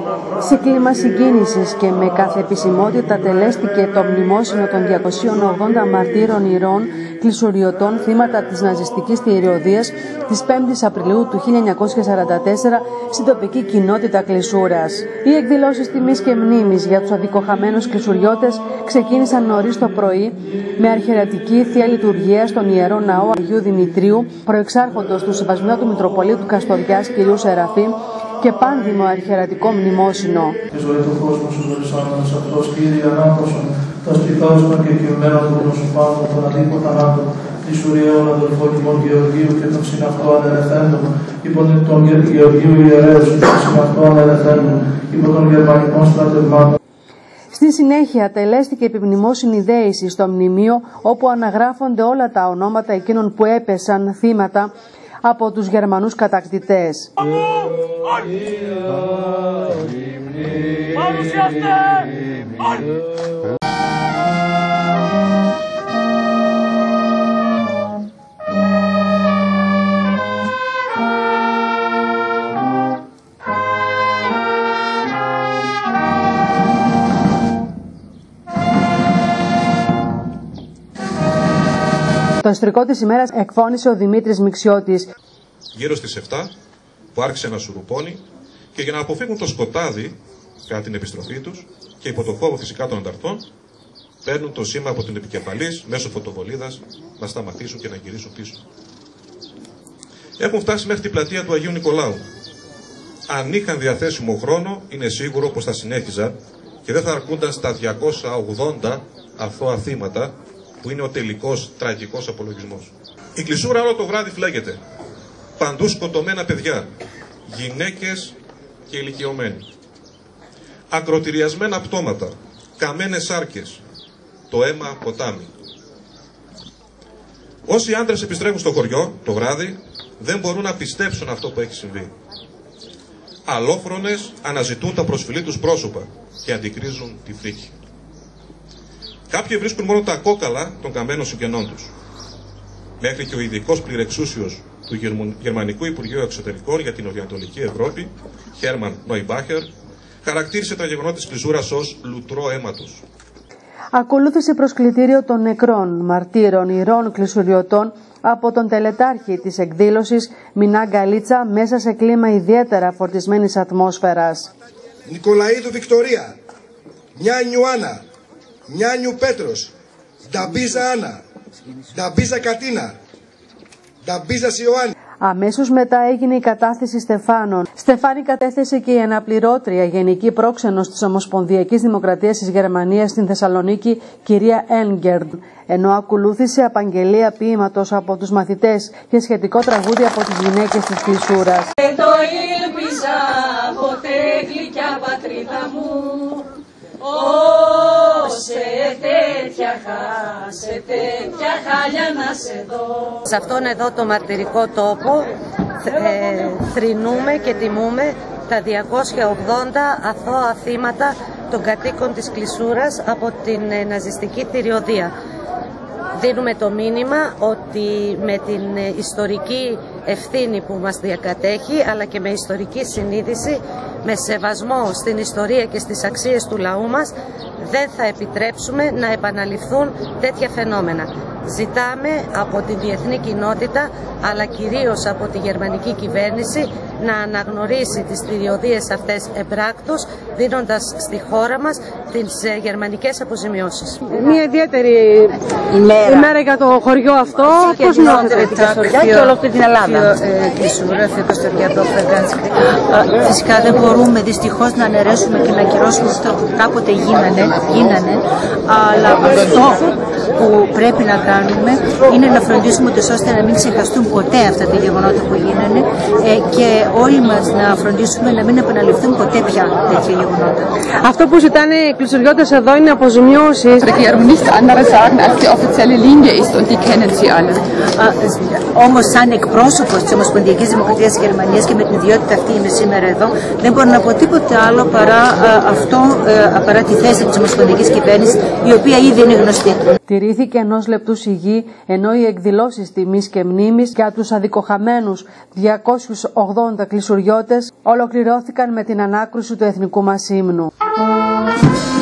Σε κλίμα συγκίνησης και με κάθε επισημότητα τελέστηκε το μνημόσυνο των 280 μαρτύρων ηρών κλεισουριωτών θύματα της ναζιστικής θηριωδίας της 5ης Απριλίου του 1944 στην τοπική κοινότητα Κλεισούρας. Οι εκδηλώσεις τιμής και μνήμης για τους αδικοχαμένους κλεισουριώτες ξεκίνησαν νωρίς το πρωί με αρχιερατική θεία λειτουργία στον Ιερό Ναό Αγίου Δημητρίου, προεξάρχοντος του Σεβασμιότου Μητροπολίτου Καστοριάς κ. Σεραφείμ και πάνδημο αρχιερατικό μνημόσυνο. Τη ζωή του κόσμου στους βρισάμενους αυτός, Κύριε ανάπτωσον, τα σπιτάζουμε και κειμένων του προσωπάνου των αδίκων θανάτων, της ουριαίων αδελφών ημών Γεωργίου και των συναυτών ανελευθέντων, υπό τον Γεωργίου ιερέως και των συναυτών ανελευθέντων, υπό των γερμανικών στρατευμάτων. Στη συνέχεια τελέστηκε επιμνημόσυνη δέηση στο μνημείο, όπου αναγράφονται όλα τα ονόματα εκείνων που έπεσαν θύματα από τους Γερμανούς κατακτητές. Το εστρικό της ημέρας εκφώνησε ο Δημήτρης Μιξιώτης. Γύρω στις 7 που άρχισε να σουρουπώνει και για να αποφύγουν το σκοτάδι κατά την επιστροφή τους και υπό το φόβο φυσικά των ανταρτών, παίρνουν το σήμα από την επικεφαλής μέσω φωτοβολίδας να σταματήσουν και να γυρίσουν πίσω. Έχουν φτάσει μέχρι την πλατεία του Αγίου Νικολάου. Αν είχαν διαθέσιμο χρόνο, είναι σίγουρο πως θα συνέχιζαν και δεν θα αρκούνταν στα 280 αθώα θύματα, που είναι ο τελικός τραγικός απολογισμός. Η Κλεισούρα όλο το βράδυ φλέγεται. Παντού σκοτωμένα παιδιά, γυναίκες και ηλικιωμένοι. Ακροτηριασμένα πτώματα, καμένες σάρκες, το αίμα ποτάμι. Όσοι άντρες επιστρέφουν στο χωριό το βράδυ, δεν μπορούν να πιστέψουν αυτό που έχει συμβεί. Αλλόφρονες αναζητούν τα προσφυλή τους πρόσωπα και αντικρίζουν τη φρίκη. Κάποιοι βρίσκουν μόνο τα κόκαλα των καμένων συγγενών τους. Μέχρι και ο ειδικός πληρεξούσιος του Γερμανικού Υπουργείου Εξωτερικών για την Νοτιοανατολική Ευρώπη, Χέρμαν Νόιμπάχερ, χαρακτήρισε τα γεγονότα της Κλεισούρας ως λουτρό αίματος. Ακολούθησε προσκλητήριο των νεκρών μαρτύρων ηρών κλεισουριωτών από τον τελετάρχη της εκδήλωσης Μινά Γκαλίτσα μέσα σε κλίμα ιδιαίτερα φορτισμένης ατμόσφαιρας. Νικολαίδου Βικτωρία, Νιάνιου Άννα, Νιάνιου Πέτρος, Νταμπίζα Άννα, Νταμπίζα Κατίνα, Νταμπίζα Ιωάννη. Αμέσως μετά έγινε η κατάθεση στεφάνων. Στεφάνη κατέθεσε και η αναπληρώτρια γενική πρόξενος της Ομοσπονδιακής Δημοκρατίας της Γερμανίας στην Θεσσαλονίκη, κυρία Ένγκερντ, ενώ ακολούθησε απαγγελία ποίηματος από τους μαθητές και σχετικό τραγούδι από τις γυναίκες της Κλεισούρας. Το ήλπιζα ποτέ γλυκιά πατρίδα μου, σε τέτοια χάλια να σε δω. Σε αυτόν εδώ το μαρτυρικό τόπο θρηνούμε και τιμούμε τα 280 αθώα θύματα των κατοίκων της Κλεισούρας από την ναζιστική θηριωδία. Δίνουμε το μήνυμα ότι με την ιστορική ευθύνη που μας διακατέχει, αλλά και με ιστορική συνείδηση, με σεβασμό στην ιστορία και στις αξίες του λαού μας, δεν θα επιτρέψουμε να επαναληφθούν τέτοια φαινόμενα. Ζητάμε από τη διεθνή κοινότητα, αλλά κυρίως από τη γερμανική κυβέρνηση, να αναγνωρίσει τις θηριωδίες αυτές εμπράκτως, δίνοντας στη χώρα μας τις γερμανικές αποζημιώσεις. Μια ιδιαίτερη ημέρα για το χωριό αυτό. Πώς νιώθετε την Καστοριά και όλη αυτή την Ελλάδα? Φυσικά δεν μπορούμε δυστυχώς να αναιρέσουμε και να ακυρώσουμε αυτό που κάποτε γίνανε, αλλά αυτό που πρέπει να κάνουμε είναι να φροντίσουμε ώστε να μην ξεχαστούν ποτέ αυτά τα γεγονότα που γίνανε και όλοι μας να φροντίσουμε να μην επαναληφθούν ποτέ πια τέτοια γεγονότα. Αυτό που ζητάνε οι κλεισουριώτες εδώ είναι αποζημιώσεις. Όμως σαν εκπρόσωπος σύντροφος της Ομοσπονδιακής Δημοκρατίας της Γερμανίας και με την ιδιότητα αυτή είμαι σήμερα εδώ, δεν μπορώ να πω τίποτε άλλο παρά τη θέση της Ομοσπονδιακής Κυβέρνησης, η οποία ήδη είναι γνωστή. Τηρήθηκε 1 λεπτού σιγή, ενώ οι εκδηλώσεις τιμής και μνήμης για τους αδικοχαμένους 280 κλεισουριώτες ολοκληρώθηκαν με την ανάκρουση του εθνικού μας ύμνου.